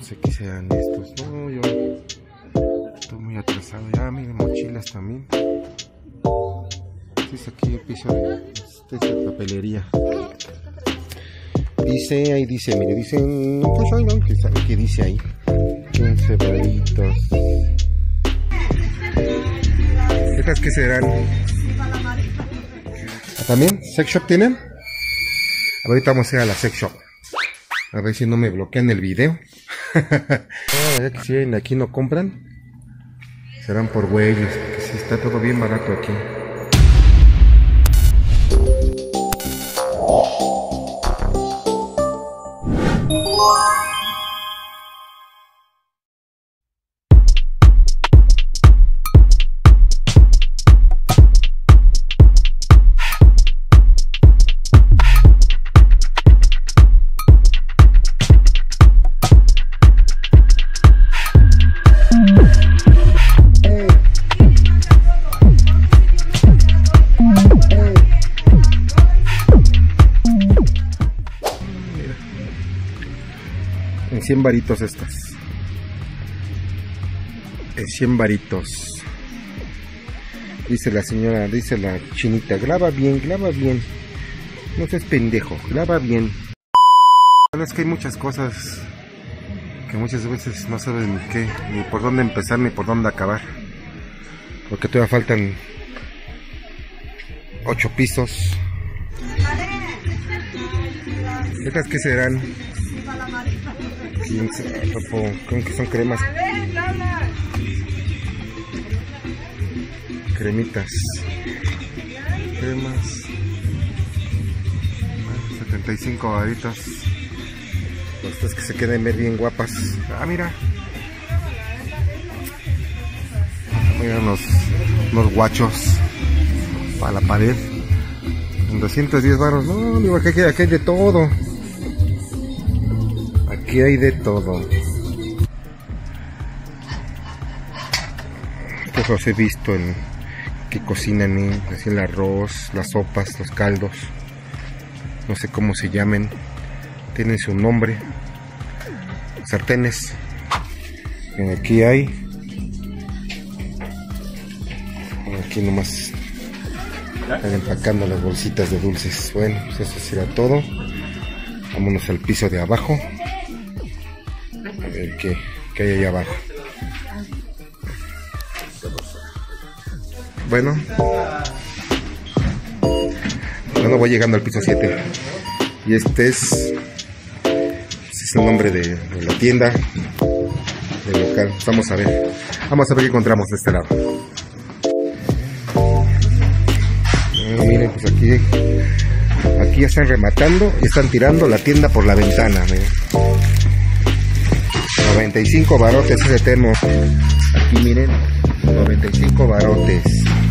No sé qué sean estos. No, yo estoy muy atrasado. Ya, miren, mochilas también. Este es aquí el piso de esta papelería. Dice, ahí dice, mire, dicen, pues hoy no, que sabe qué dice ahí. 15 varitos. ¿Estas qué serán? ¿También? ¿Sex shop tienen? Ahorita vamos a ir a la sex shop. A ver si no me bloquean el video. Ya que si aquí no compran, serán por güeyes, porque si está todo bien barato aquí. En 100 varitos estas. En 100 varitos. Dice la señora, dice la chinita, graba bien, no seas pendejo, graba bien. La verdad es que hay muchas cosas que muchas veces no sabes ni qué, ni por dónde empezar, ni por dónde acabar. Porque todavía faltan 8 pisos. ¿Estas qué serán? Creo que son cremas. Cremitas. Cremas. 75 varitos. Estas que se queden ver bien guapas. Ah, mira. Mira unos guachos para la pared. En 210 baros. No, digo, aquí hay de todo. Aquí hay de todo. Estos los he visto en que cocinan así el arroz, las sopas, los caldos. No sé cómo se llamen. Tienen su nombre. Sartenes. Aquí hay. Aquí nomás están empacando las bolsitas de dulces. Bueno, pues eso será todo. Vámonos al piso de abajo. A ver qué hay allá abajo. Bueno, voy llegando al piso 7. Y este es el nombre de la tienda, del local. Vamos a ver qué encontramos de este lado. Miren, pues aquí ya están rematando y están tirando la tienda por la ventana. Miren. 95 barotes ese termo. Aquí miren, 95 barotes.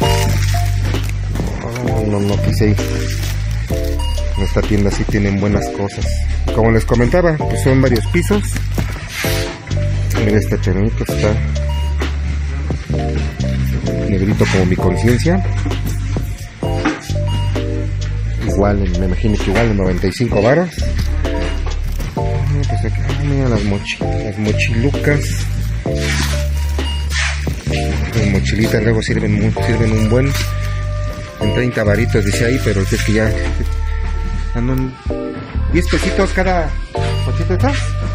No quise ir. En esta tienda sí tienen buenas cosas. Como les comentaba, pues son varios pisos. Miren, este termito está negrito como mi conciencia. Igual, me imagino que igual en 95 varos. Pues acá, mira las mochilucas. Las mochilitas luego sirven un buen. En 30 varitos dice ahí, pero es que ya andan 10 pesitos cada mochita. ¿Está?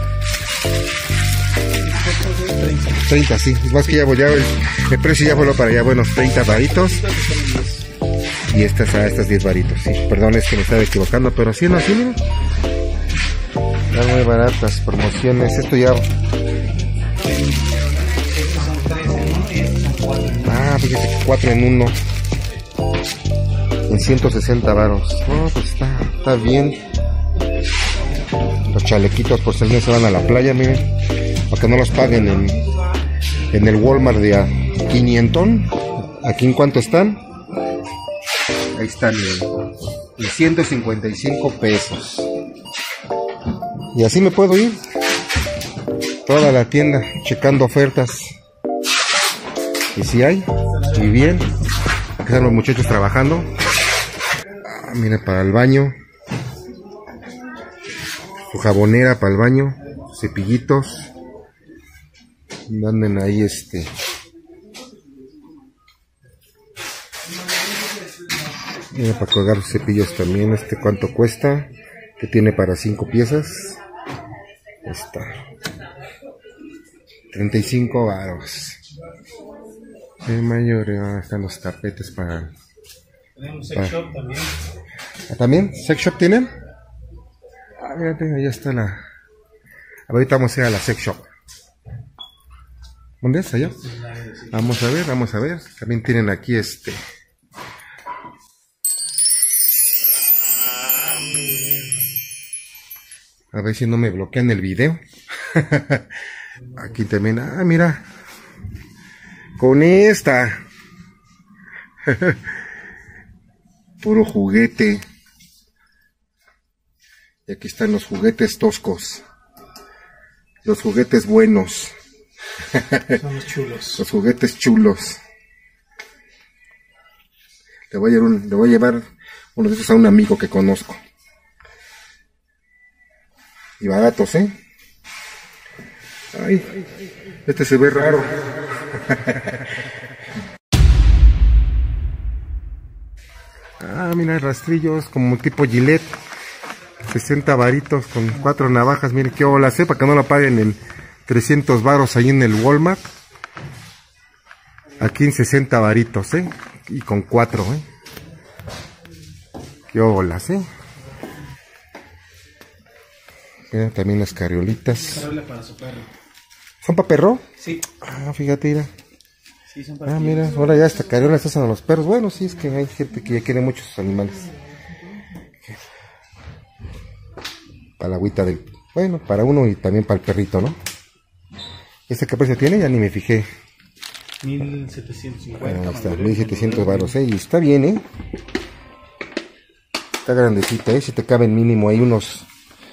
30, sí. Es más que ya el precio ya voló para allá. Bueno, 30 varitos. Y estas 10 varitos, sí. Perdón, es que me estaba equivocando, pero sí, no, sí, miren. Están muy baratas, promociones. Esto ya... Ah, fíjate que 4 en 1. En 160 varos. No, pues está bien. Los chalequitos por si se van a la playa, miren. Para que no los paguen en el Walmart de a 500. ¿Aquí en cuánto están? Ahí están en 155 pesos. Y así me puedo ir toda la tienda checando ofertas. Y si hay, y bien. Aquí están los muchachos trabajando. Miren, para el baño. Su jabonera para el baño. Cepillitos. Anden ahí para colgar los cepillos también. ¿Cuánto cuesta? Que tiene para 5 piezas. Está 35 varos. El mayor, están los tapetes para... Tenemos sex shop también. ¿También? ¿Sex shop tienen? Fíjate, ahí está la... Ahorita vamos a ir a la sex shop. ¿Dónde es? Allá. Vamos a ver. También tienen aquí A ver si no me bloquean el video. Aquí también, mira. Con esta. Puro juguete. Y aquí están los juguetes toscos. Los juguetes buenos. Son los chulos. Los juguetes chulos. Le voy a llevar uno de esos a un amigo que conozco. Y baratos, ¿eh? Ay, se ve raro. Mira, rastrillos como tipo Gillette. 60 varitos con 4 navajas. Miren qué hola, para que no la paguen en 300 varos ahí en el Walmart. Aquí en 60 varitos, y con 4, qué olas, Mira, también las carriolitas. Carriola para su perro. ¿Son para perro? Sí. Fíjate, mira. Sí, son para mira, ahora ya hasta carriolas se hacen a los perros. Bueno, sí, es que hay gente que ya quiere muchos animales. Para la agüita del... Bueno, para uno y también para el perrito, ¿no? ¿Qué precio tiene? Ya ni me fijé. 1750. Está, 1700 varos, y está bien, Está grandecita, si te caben mínimo ahí unos...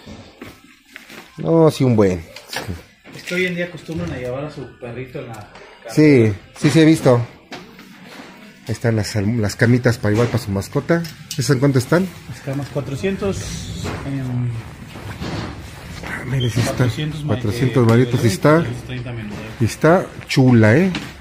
No, sí, un buen. Es que hoy en día acostumbran a llevar a su perrito en la... Sí, he visto. Ahí están las camitas para igual para su mascota. ¿Esas en cuánto están? Las camas 400... Mire, si está 400 varitos, y está chula,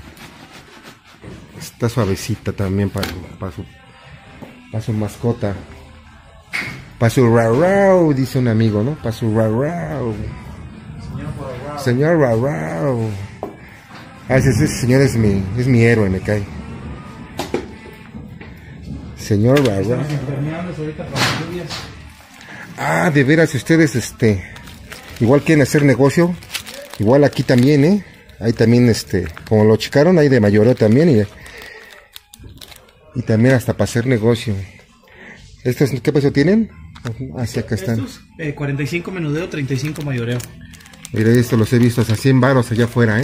Está suavecita también para su mascota. Para su rau, dice un amigo, ¿no? Para su rau. Señor rau. Ese señor es mi héroe, me cae. Señor rau. De veras, si ustedes igual quieren hacer negocio, igual aquí también, ahí también como lo checaron, hay de mayoreo también y también hasta para hacer negocio. ¿Estos qué precio tienen? Hacia acá están. Estos, 45 menudeo, 35 mayoreo. Mira, esto los he visto hasta 100 varos allá afuera,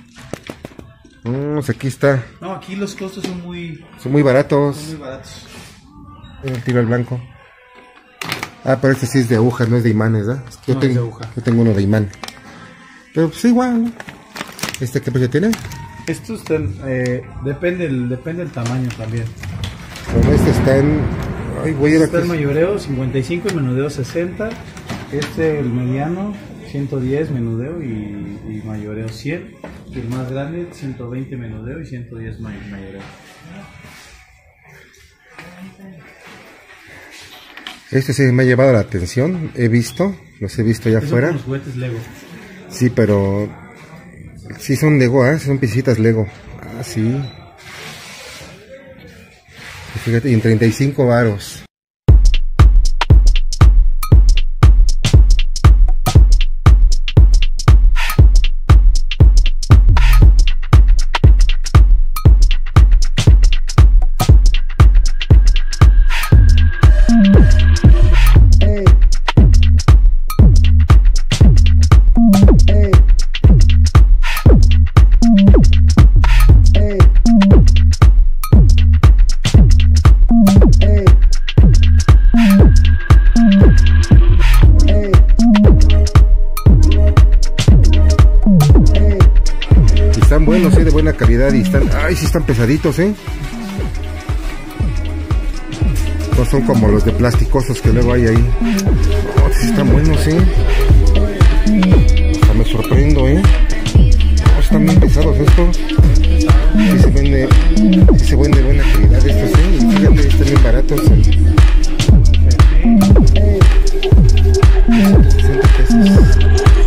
aquí está. No, aquí los costos son muy baratos. Son muy baratos. El tiro al blanco. Pero este sí es de agujas, no es de imanes, ¿verdad? Yo tengo uno de imán. Pero pues igual, ¿no? ¿Qué precio tiene? Estos depende el tamaño también. Bueno, está en... Está el mayoreo 55 y menudeo 60. El mediano 110 menudeo y mayoreo 100. Y el más grande 120 menudeo y 110 mayoreo. Sí me ha llevado la atención, los he visto allá afuera. Son los juguetes Lego. Sí, pero sí son Lego, son piecitas Lego. Sí. Y fíjate, y en 35 varos. Están buenos, de buena calidad y están... sí están pesaditos, No son como los de plasticosos que luego hay ahí. Sí están buenos, Hasta me sorprendo, todos estos. Sí se vende de buena calidad estos, y fíjate, están bien baratos. 60 pesos.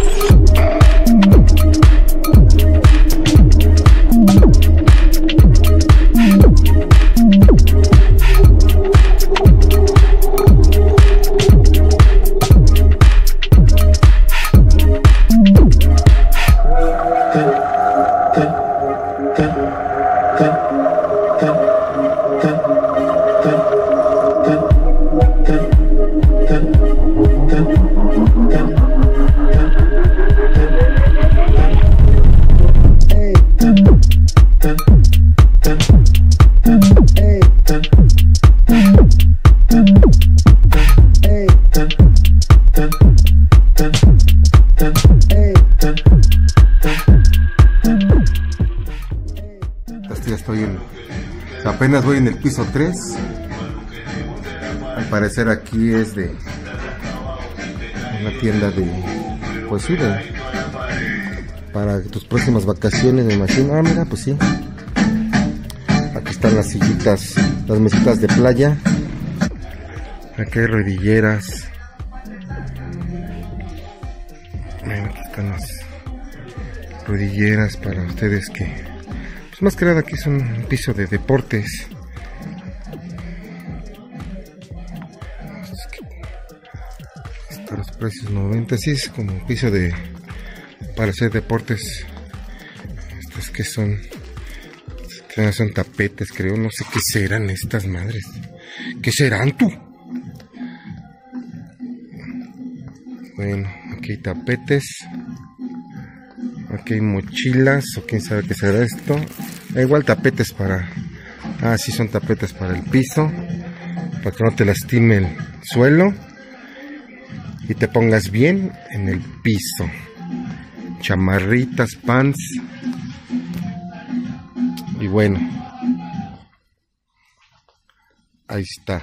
Apenas voy en el piso 3. Al parecer aquí es de una tienda de, pues sí, para tus próximas vacaciones, me imagino. Ah, mira, pues sí. Aquí están las sillitas, las mesitas de playa. Aquí hay rodilleras. Aquí están las rodilleras para ustedes que... Más que nada aquí es un piso de deportes. Están los precios 90. Sí, es como un piso de para hacer deportes. Estos que son tapetes, creo. No sé qué serán estas madres. ¿Qué serán tú? Bueno, aquí hay tapetes. Aquí hay mochilas, o quién sabe qué será esto. Igual tapetes para... Ah, sí, son tapetes para el piso, para que no te lastime el suelo y te pongas bien en el piso. Chamarritas, pants. Y bueno, ahí está.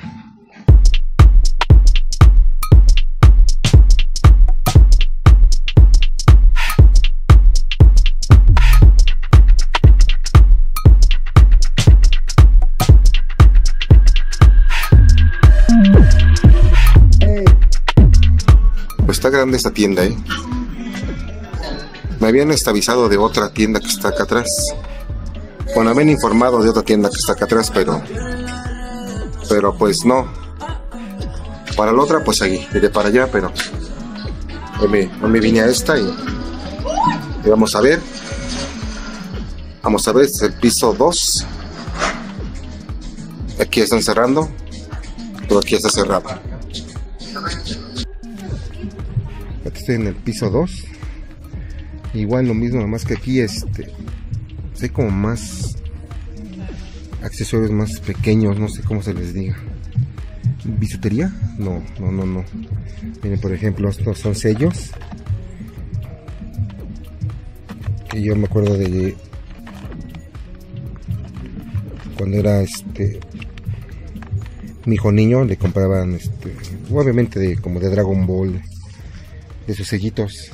Pues está grande esta tienda, Me habían avisado de otra tienda que está acá atrás. Bueno, me habían informado de otra tienda que está acá atrás, pero pues no. Para la otra, pues ahí, iré para allá, pero hoy me vine a esta y vamos a ver. Vamos a ver, este es el piso 2. Aquí están cerrando, pero aquí está cerrado. Estoy en el piso 2. Igual lo mismo, nomás que aquí hay como más accesorios más pequeños, no sé cómo se les diga. ¿Bisutería? No. Miren, por ejemplo, estos son sellos. Que yo me acuerdo de cuando era mi hijo niño, le compraban obviamente como de Dragon Ball, de sus sellitos.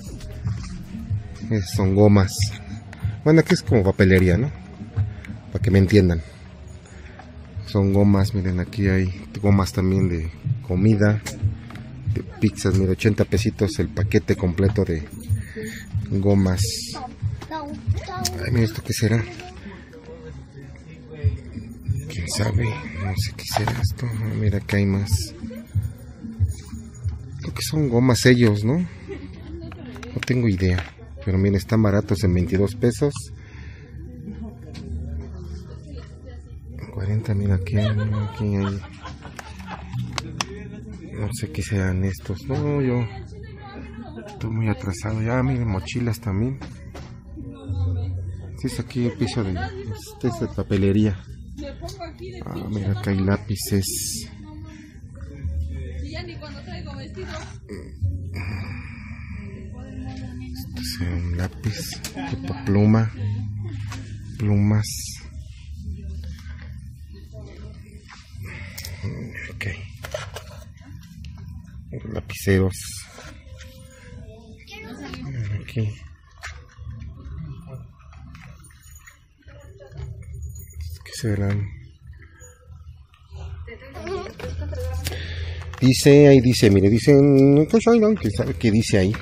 Son gomas. Bueno, aquí es como papelería, ¿no? Para que me entiendan. Son gomas, miren, aquí hay gomas también de comida, de pizzas, mira, 80 pesitos el paquete completo de gomas. Ay, mira, ¿esto qué será? ¿Quién sabe? No sé qué será esto. Mira, acá hay más. Creo que son gomas sellos, ¿no? No tengo idea. Pero miren, están baratos en 22 pesos. 40, mira, aquí hay. No sé qué sean estos. No, yo estoy muy atrasado. Ya, miren, mochilas también. Sí, es aquí el piso de papelería. Ah, mira, acá hay lápices. Este es un lápiz tipo pluma. Plumas. Ok. Lapiceros. Aquí. serán? Dice, ahí dice, mire, dicen, ¿quién sabe qué dice ahí?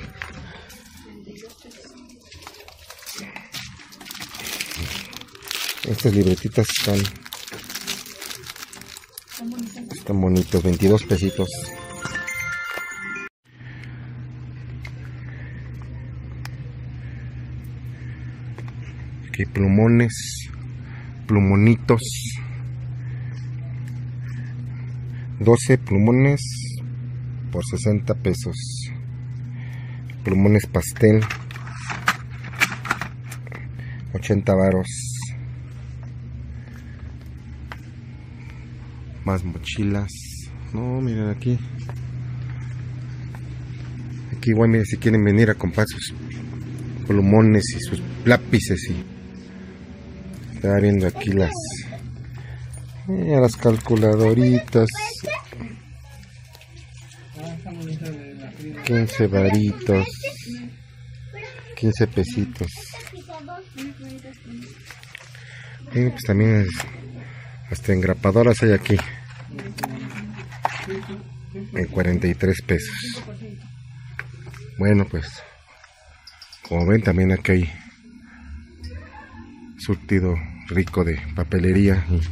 Estas libretitas están bonitos, 22 pesitos. Aquí plumones, plumonitos. 12 plumones por 60 pesos. Plumones pastel, 80 varos. Más mochilas. No, miren aquí. Aquí igual, miren, si quieren venir a comprar sus plumones y sus lápices. Y estaba viendo aquí las calculadoritas. 15 varitos. 15 pesitos. Y pues también hasta engrapadoras hay aquí. En 43 pesos. Bueno, pues como ven, también aquí hay surtido rico de papelería y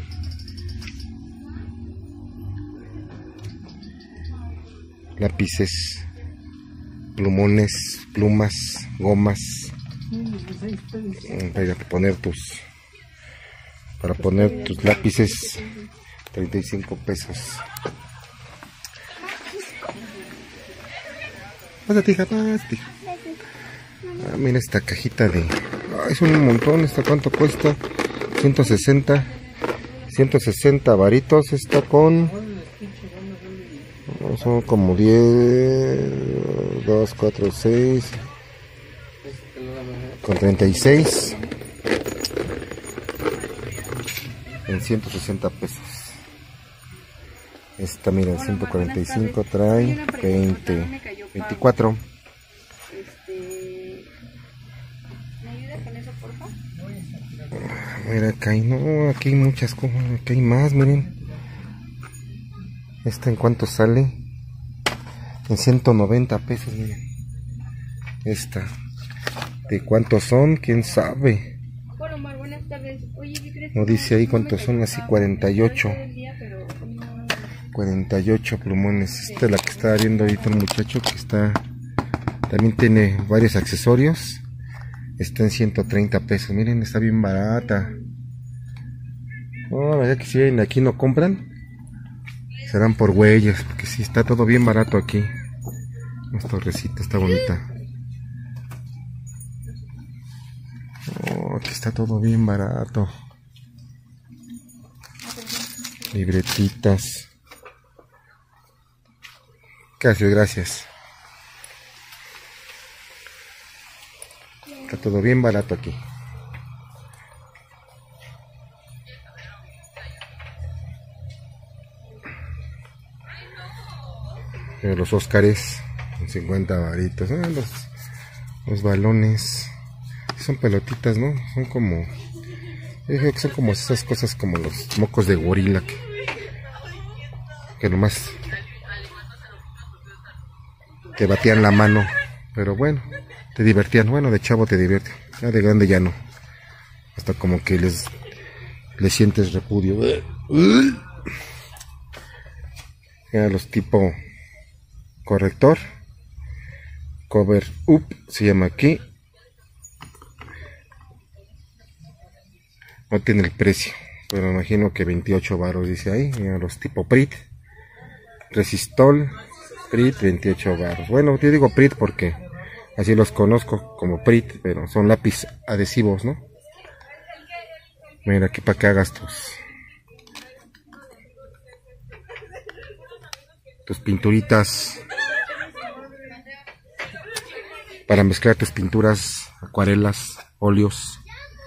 lápices, plumones, plumas, gomas para poner tus lápices. 35 pesos. Pásate, hija, pásate, hija. Mira esta cajita de... es un montón. ¿Esta cuánto cuesta? 160 varitos. Está con... son como 10, 2, 4, 6, con 36 en 160 pesos. Esta, mira, 145 trae 20, 24. ¿Me ayuda con eso, por favor? Mira, acá hay, no, aquí hay muchas cosas, aquí hay más, miren. ¿Esta en cuánto sale? En 190 pesos, miren. Esta. ¿De cuántos son? ¿Quién sabe? Hola, Omar, buenas tardes. Oye, ¿qué crees? No dice ahí cuántos son, así 48. 48 plumones. Esta es la que estaba viendo ahorita un muchacho que está... también tiene varios accesorios. Está en 130 pesos. Miren, está bien barata. Oh, la verdad que si vienen aquí no compran, serán por huellas, porque sí, está todo bien barato aquí. Esta torrecita está bonita. Oh, aquí está todo bien barato. Libretitas. Gracias, gracias. Está todo bien barato aquí. Los Óscares en 50 varitos. Los balones. Son pelotitas, ¿no? Son como... yo creo que son como esas cosas como los mocos de gorila que nomás te batían la mano. Pero bueno, te divertían. Bueno, de chavo te divierte. Ya de grande ya no. Hasta como que les sientes repudio. Ya los tipo corrector. Cover up se llama aquí. No tiene el precio, pero me imagino que 28 varos dice ahí. Mira, los tipo Prit. Resistol. Prit, 28 varos. Bueno, yo digo Prit porque así los conozco como Prit, pero son lápiz adhesivos, ¿no? Mira, aquí para que hagas tus pinturitas. Para mezclar tus pinturas, acuarelas, óleos.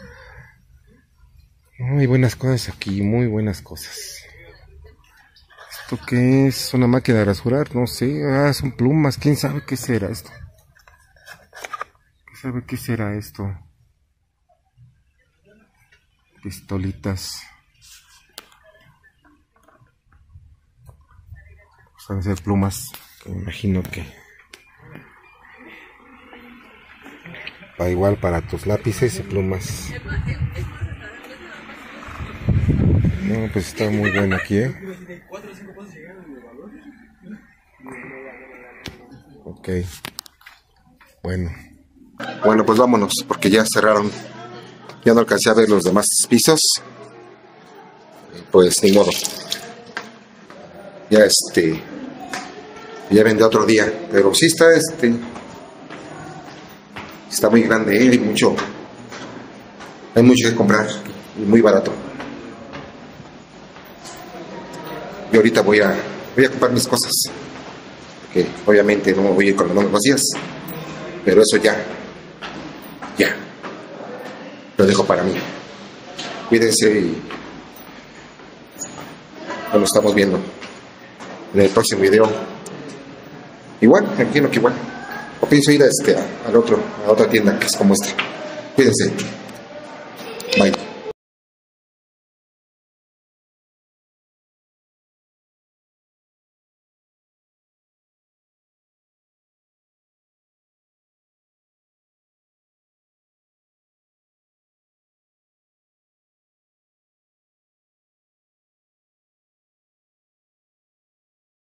Muy buenas cosas aquí, muy buenas cosas. ¿Esto qué es? ¿Una máquina de rasurar? No sé. Ah, son plumas. ¿Quién sabe qué será esto? ¿Quién sabe qué será esto? Pistolitas. Van a ser plumas, que me imagino que va igual para tus lápices y plumas. No, pues está muy bueno aquí, Ok. Bueno, pues vámonos, porque ya cerraron. Ya no alcancé a ver los demás pisos. Pues ni modo. Ya ya vendré otro día. Pero sí está está muy grande, hay mucho que comprar y muy barato. Y ahorita voy a comprar mis cosas, que obviamente no voy a ir con las manos vacías, pero eso ya lo dejo para mí. Cuídense y nos estamos viendo en el próximo video. Igual, imagino que igual. O pienso ir a la otra tienda que es como esta. Cuídense.